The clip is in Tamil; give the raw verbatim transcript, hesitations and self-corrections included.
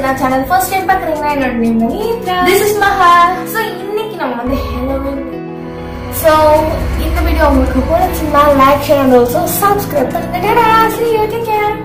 நான் சேனல் ஃபர்ஸ்ட் டைம் பார்க்குறீங்கன்னா என்னோட நேம் வந்து திஸ் இஸ் மஹா. ஸோ இன்னைக்கு நம்ம வந்து ஹெலோவின். ஸோ இந்த வீடியோ உங்களுக்கு பிடிச்சிருந்தா like share and also subscribe பண்ணுங்க. See you, take care.